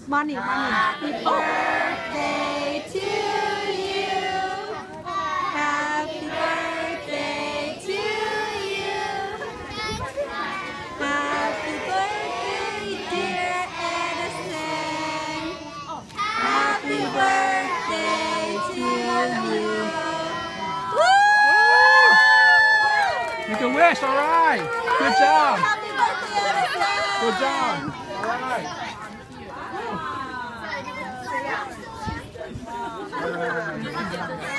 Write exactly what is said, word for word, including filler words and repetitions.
Money, money. Happy birthday to you. Happy birthday to you. Happy birthday, dear Edison. Happy birthday to you. Woo! Make a wish, all right. Good job. Happy birthday, Edison. Good job. All right. All right.